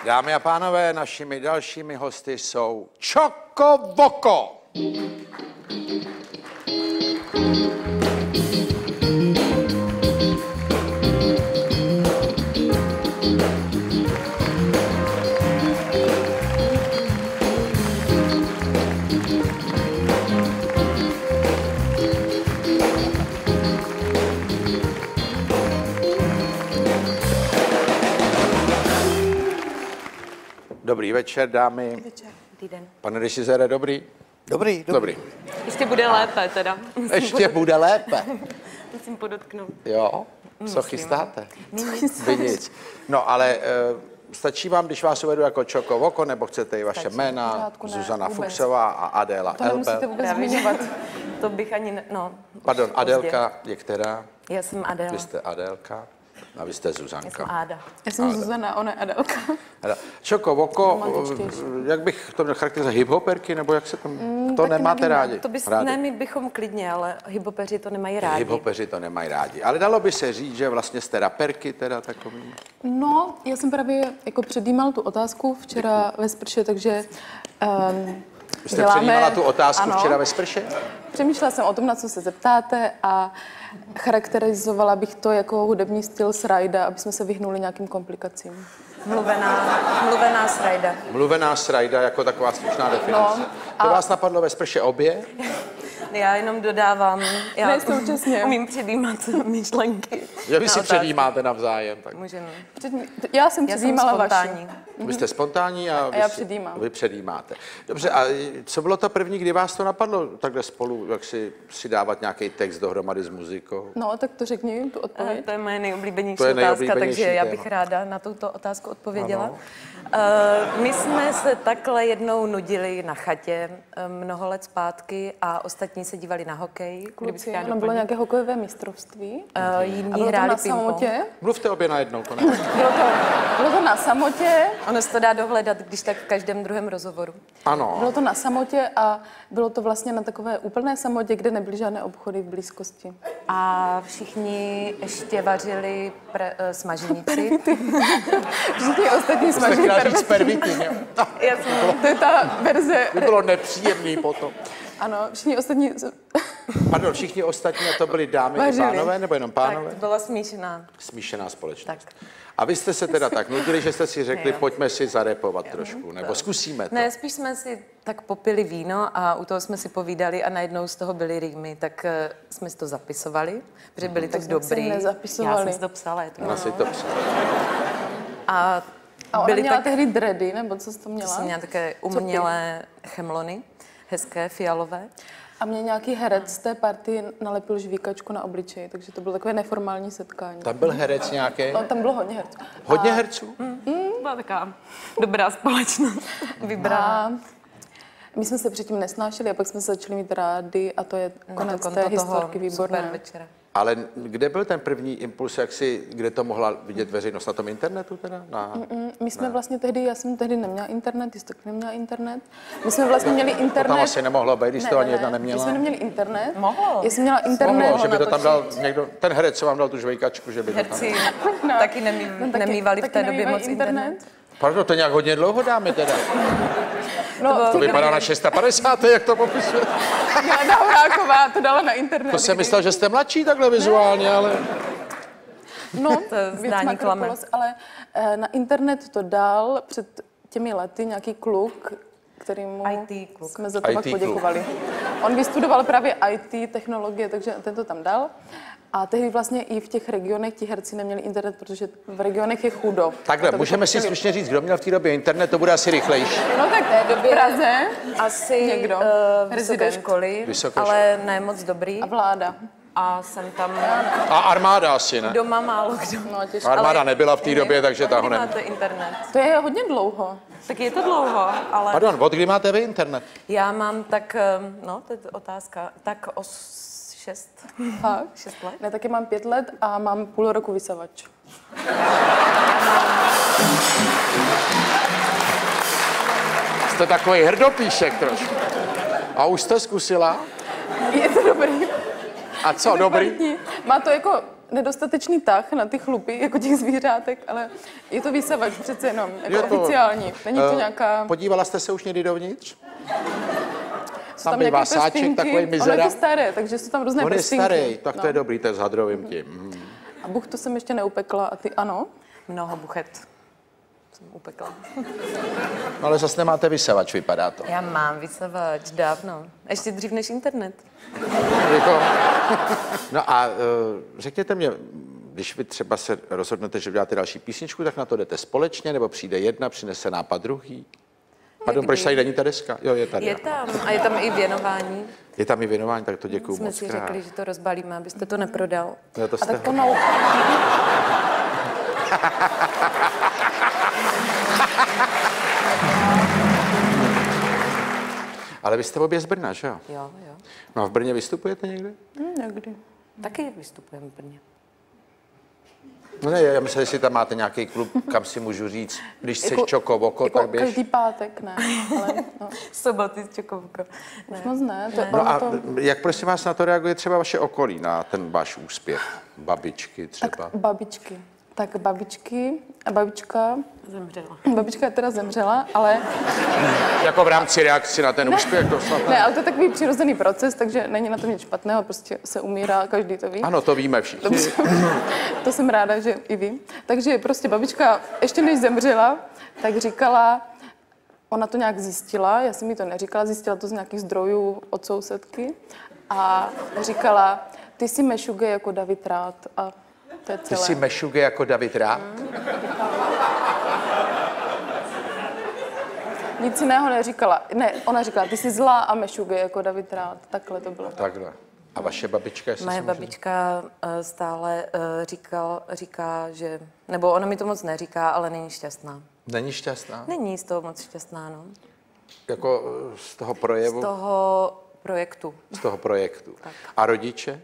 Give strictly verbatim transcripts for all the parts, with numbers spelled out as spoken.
Dámy a pánové, našimi dalšími hosty jsou Čoko Voko. Dobrý večer, dámy. Dobrý večer. Dobrý den. Pane režisére, dobrý? Dobrý, Dobrý. Ještě bude lépe teda. Ještě bude lépe. Musím podotknout. Jo? Co chystáte? Vy nic. No ale e, stačí vám, když vás uvedu jako Čoko Voko, nebo chcete i vaše Stačí. jména? Pořádku, ne, Zuzana vůbec. Fuchsová a Adéla To nemusíte Elbe. vůbec Právě, zmiňovat. To bych ani ne... No, Pardon, pozdě. Adélka je která? Já jsem Adéla. Vy jste Adélka a vy jste Já jsem Zuzanka. Áda. Já jsem Zuzana, ona je Adelka. Čoko Voko, Romantičtější. jak bych to měl charakterizovat, hiphoperky, nebo jak se to... Mm, to taky nemáte nevím, rádi? To bys, rádi. ne, my bychom klidně, ale hybopeři to nemají rádi. Hiphopeři to nemají rádi. Ale dalo by se říct, že vlastně jste raperky teda takový. No, já jsem právě jako předjímal tu otázku včera ve sprše, takže um, Vy jste předjímala tu otázku ano. včera ve sprše? Přemýšlela jsem o tom, na co se zeptáte a charakterizovala bych to jako hudební styl srajda, aby jsme se vyhnuli nějakým komplikacím. Mluvená, mluvená srajda. Mluvená srajda jako taková stručná definice. No, To a- vás napadlo ve sprše obě? Já jenom dodávám, já Ne, současně. umím předjímat myšlenky. Že vy na si otázky. předjímáte navzájem. Tak. Můžeme. Před, já jsem Já jsem předjímala vaši. spontánní. Vy jste spontánní a, vy já si- předjímám. Vy předjímáte. Dobře, a co bylo to první, kdy vás to napadlo takhle spolu, jak si, si dávat nějaký text dohromady s muzikou? No, tak to řekni, tu Eh, odpověď. To je moje nejoblíbenější To je otázka, nejoblíbenější takže já téma. bych ráda na tuto otázku odpověděla. Uh, my jsme se takhle jednou nudili na chatě eh, mnoho let zpátky a ostatní se dívali na hokej. Kdybych Kluci, chtěla ono bylo doplnit. nějaké hokejové mistrovství. Uh, A jiní bylo to hráli na ping-pong. samotě. Mluvte obě najednou, to ne? Bylo to, bylo to na samotě. Ono se to dá dohledat, když tak v každém druhém rozhovoru. Ano. Bylo to na samotě a bylo to vlastně na takové úplné samotě, kde nebyly žádné obchody v blízkosti. A všichni ještě vařili pre, uh, smaženici. Všichni ostatní Jste smažili chtěla říct pervety. pervity, jo? Já jsem, To je ta verze. By bylo nepříjemný potom. Ano, všichni ostatní. Pardon, všichni ostatní, a to byly dámy Vařili. i pánové, nebo jenom pánové? tak, byla smíšená. Smíšená společnost. Tak. A vy jste se teda tak nudili, že jste si řekli, Jo. pojďme si zarepovat trošku, nebo zkusíme to. Ne, spíš jsme si tak popili víno a u toho jsme si povídali a najednou z toho byly rýmy, tak uh, jsme si to zapisovali, protože byli tak jsme si dobrý. nezapisovali. Já jsem si to psala, je to Ona si to psala. A, A ona byli měla tak, tehdy dready, nebo co jsi to to měla? jsem měla také umělé chemlony, hezké, fialové. A mě nějaký herec z té party nalepil žvíkačku na obličej, takže to bylo takové neformální setkání. Tam byl herec nějaký? No, tam bylo hodně herců. Hodně herců? Byla taková dobrá společnost. Vybrá. A my jsme se předtím nesnášeli a pak jsme se začali mít rádi a to je konec té historky výborné. super večera. Ale kde byl ten první impuls, jak si, kde to mohla vidět veřejnost? Na tom internetu teda? Na... Mm, My jsme vlastně tehdy, já jsem tehdy neměla internet, ty jsi taky neměla internet. My jsme vlastně měli internet. To tam asi nemohlo být, když Ne, to ne, ani jedna ne, neměla. My jsme neměli internet. Mohlo. Já jsem měla internet. Mohlo, že by to tam dal natočit. někdo, ten herec, co vám dal tu žvejkačku, že by to tam... Herci No. taky nemý, No, taky- nemývali v taky té době nemývají moc internet. Pardon, to nějak hodně dlouho dáme teda. No, bylo- To těch- vypadá na šest set padesát, jak to popisuje. Milena Horáková to dala na internet. To jsem myslel, že jste mladší takhle vizuálně, ale... No, To věc zdání Makropolos, klame. ale eh, na internet to dal před těmi lety nějaký kluk, kterýmu í té kluk. jsme za to í pak té kluk. poděkovali. On vystudoval právě í té technologie, takže ten to tam dal. A tehdy vlastně i v těch regionech ti herci neměli internet, protože v regionech je chudo. A Takhle, to můžeme bychom si chtěli- slušně říct, kdo měl v té době internet, to bude asi rychlejší. No tak v Praze Asi Někdo. uh, vysoké Rezident. školy, Vysoké ale ne moc dobrý. a vláda. A jsem tam A armáda asi, ne? doma málo kdo. No, těžko. Armáda Ale- nebyla v té době, takže ta ho Kdy ne... máte internet? To je hodně dlouho. Tak je to dlouho, ale Pardon, od kdy máte vy internet? já mám tak, um, no, to je otázka, tak os šest, Fakt? šest let. Ne, taky mám pět let a mám půl roku vysavač. Jste takový hrdopíšek trošku. A už jste zkusila? Je to dobrý. A co, dobrý? Kvalitní. Má to jako nedostatečný tah na ty chlupy, jako těch zvířátek, ale je to vysavač přece jenom, jako Je to- oficiální. Není to Eh, nějaká... Podívala jste se už někdy dovnitř? Jsou tam tam bývá nějaké sáček, prstinky. takový Ono je mizera. to staré, takže jsou tam různé On je prstinky. starý, tak to No. je dobrý, to je s hadrovým tím. Mm. A buch to jsem ještě neupekla a ty ano? Mnoho buchet jsem upekla. No, ale zase nemáte vysavač, vypadá to. Já mám vysavač dávno. Ještě dřív než internet. Jako... No a uh, řekněte mě, když vy třeba se rozhodnete, že uděláte další písničku, tak na to jdete společně, nebo přijde jedna, přinese nápad druhý? Pardon, proč tady není ta deska? Jo, je tady. Je tam a je tam i věnování. Je tam i věnování, tak to děkuju Jsme moc si krát. řekli, že to rozbalíme, abyste to neprodal. No, to A jste... tak pomalu. Ale vy jste obě z Brna, že jo? Jo, jo. No a v Brně vystupujete někde? Hm, někdy. Taky vystupujeme v Brně. No ne, já myslím, že si tam máte nějaký klub, kam si můžu říct, když jsi Jako- čoko voko, Jako tak běž. každý pátek, ne. Ale no, Soboty s Čokovko. už moc ne. To, No ono a to, jak prosím vás na to reaguje třeba vaše okolí, na ten váš úspěch? Babičky třeba? tak babičky. Tak babičky a babička, Zemřela. babička teda zemřela, ale Jako v rámci reakci na ten úspěch? To snad ne, ale to je takový přirozený proces, takže není na tom nic špatného, prostě se umírá, každý to ví. Ano, to víme všichni. Dobře. To jsem ráda, že i vy. Takže prostě babička, ještě než zemřela, tak říkala, ona to nějak zjistila, já jsem jí to neříkala, zjistila to z nějakých zdrojů od sousedky a říkala, ty jsi mešuge jako David Rád a to je Ty celé. jsi mešuge jako David Rád? Nic jiného neříkala. Ne, ona říkala, ty jsi zlá a mešuge jako David Rád. Takhle to bylo. Takhle. A vaše babička, jestli Moje si můžu- babička eh, stále eh, říkal, říká, že... Nebo ona mi to moc neříká, ale není šťastná. Není šťastná? Není z toho moc šťastná, no. Jako eh, z toho projevu? Z toho projektu. Z toho projektu. A rodiče?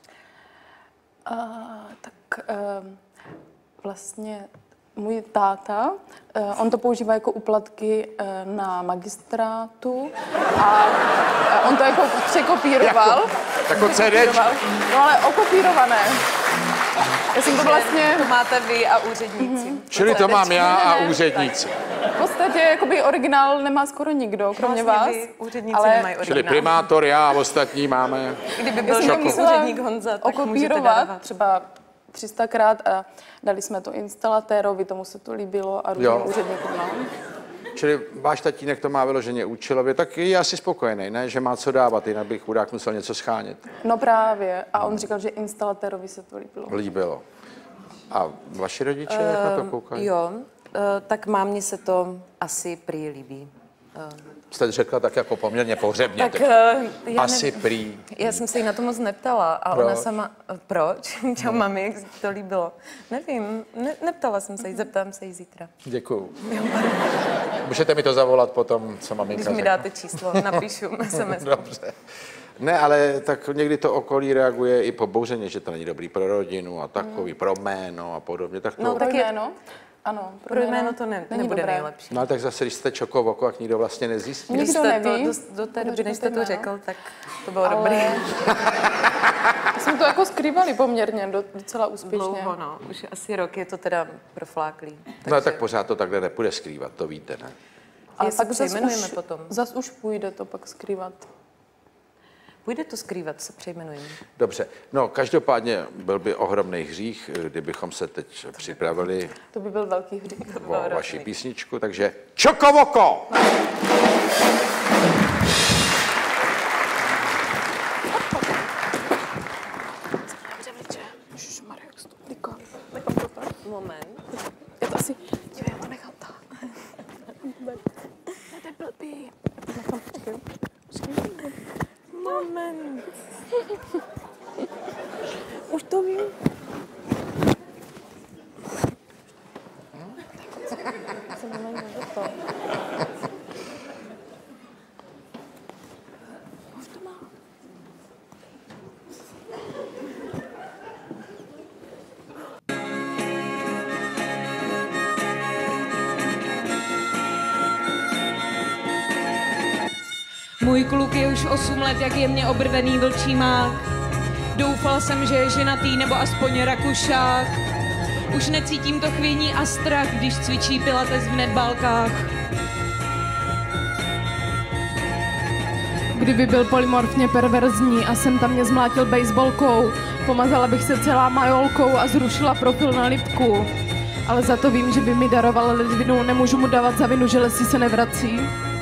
Uh, tak uh, vlastně můj táta, uh, on to používá jako úplatky uh, na magistrátu a uh, on to jako překopíroval. Jako CDčko? Překopíroval. No ale okopírované. Já jsem to vlastně To máte vy a úředníci. Mm-hmm. Čili to mám já a úředníci. v podstatě jakoby originál nemá skoro nikdo, kromě Vlastně vás. vy, úředníci ale nemají Čili originál. primátor, já a ostatní máme... Kdyby byl jsem to nějaký musela úředník Honza, tak můžete okopírovat darovat. třeba tři sta krát a dali jsme to instalatérovi, tomu se to líbilo a Jo. různým úředníkům. No. Čili váš tatínek to má vyloženě účelově, tak je asi spokojený, ne? Že má co dávat, jinak bych chudák musel něco schánět. no právě. A on říkal, že instalatérovi se to líbilo. Líbilo. A vaši rodiče, jak na to koukají? Jo, eh, tak mámě se to asi prý líbí. Jste řekla tak jako poměrně pohřebně. Tak Tak eh, já asi ne- prý. Já jsem se jí na to moc neptala a ona Proč? sama... eh, Proč? Čau, mami, jak se to líbilo? Nevím, ne, neptala jsem se jí, zeptám se jí zítra. Děkuju. Můžete mi to zavolat potom, co maminka Když mi řekne. dáte číslo, napíšu es em es. Dobře. Ne, ale tak někdy to okolí reaguje i pobouřeně, že to není dobrý pro rodinu a takový, pro jméno a podobně. Tak to... No, Pro tak je- jméno? Ano. Pro jméno to ne, není nebude dobré. nejlepší. No ale tak zase, když jste čokovoko, jak nikdo vlastně nezjistí. Nikdo Když jste neví. To, do, do té doby, než jste to jméno. řekl, tak to bylo Ale- dobré. Jsme to jako skrývali poměrně, do, docela úspěšně. Dlouho, no. Už asi rok je to teda profláklý. No tak pořád to takhle nepůjde skrývat, to víte, ne? Ale Jestli pak zas přejmenujeme už, potom. zas už půjde to pak skrývat. Půjde to skrývat, se přejmenujeme. Dobře, no každopádně byl by ohromný hřích, kdybychom se teď připravili To by byl velký hřích. o vaši písničku, takže Čokovoko! Moment. Je to asi... Dívej, já to nechám tak. To je blbý. Nechám, počkej. Počkej. Moment. Už to vím. Jsem nemám to. Už to má. Můj kluk je už osm let, jak je mě obrvený vlčí mák. Doufal jsem, že je ženatý nebo aspoň rakušák. Už necítím to chvění a strach, když cvičí pilates v netbálkách. Kdyby byl polymorfně perverzní a jsem tam mě zmlátil baseballkou, pomazala bych se celá majolkou a zrušila profil na lipku. Ale za to vím, že by mi daroval ledvinu, nemůžu mu dávat za vinu, že lesy se nevrací.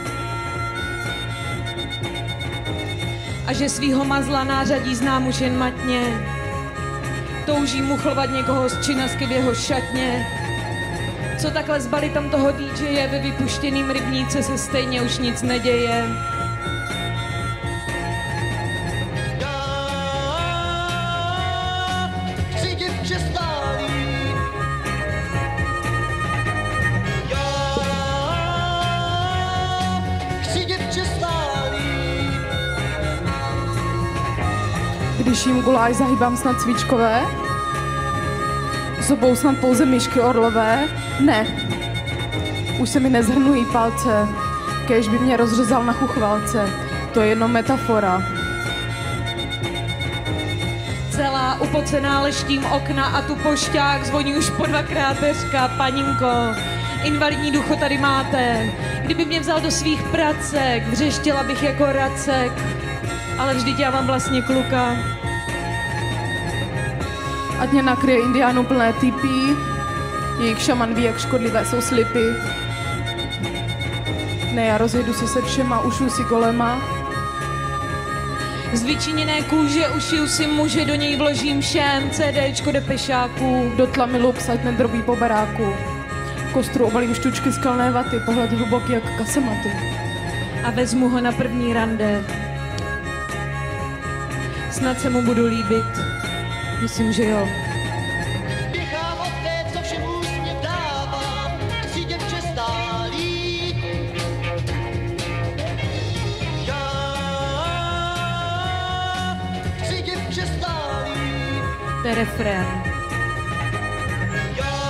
A že svýho mazla nářadí znám už jen matně. Toužím mu chlovat někoho z činasky v jeho šatně. Co takhle zbali tam toho dý džeje, ve vypuštěným rybníce se stejně už nic neděje. Když jim guláš, zahýbám snad cvičkové? Zobou snad pouze myšky orlové? Ne. Už se mi nezhrnují palce, kéž by mě rozřezal na chuchvalce. To je jenom metafora. Celá upocená leštím okna a tu pošťák zvoní už po dvakrát teřka. Paninko, invalidní ducho tady máte. Kdyby mě vzal do svých pracek, vřeštěla bych jako racek. Ale vždyť já mám vlastně kluka. Ať mě nakryje indiánů plné typí, jejich šaman ví, jak škodlivé jsou slipy. Ne, já rozjedu se se všema, ušiju si golema. Z vyčiněné kůže ušiju si muže, do něj vložím šém, CDčko depešáků. Do tlamy lups, ať nedrobí po baráku. Kostru obalím štučky z kalné vaty, pohled hluboký jak kasematy. A vezmu ho na první rande. Snad se mu budu líbit. Myslím, že jo. Běhám od té, co všem úsměv dává, chci děvče stálý. Já chci děvče stálý. To je refrén. Já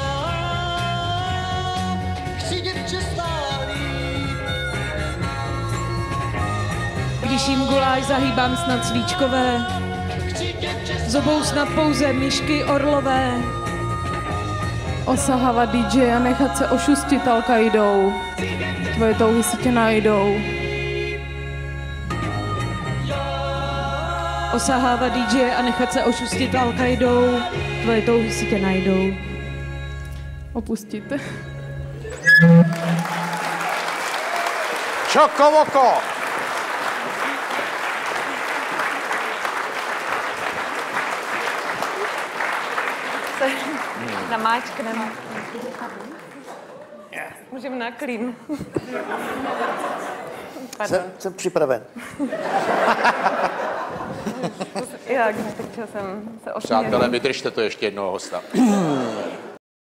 chci děvče stálý. Když jim guláš, zahýbám snad svíčkové. Zobou snad pouze myšky orlové. Osahávat dý džej a nechat se ošustit Al-Qaidou. Tvoje touhy si tě najdou. Osahávat dý džej a nechat se ošustit Al-Qaidou. Tvoje touhy si tě najdou. Opustíte. Čokovoko! Namáčkneme. Můžeme na klín. Jsem, jsem připraven. Jak, teď jsem se osmělila. Přátelé, vydržte to ještě jednoho hosta.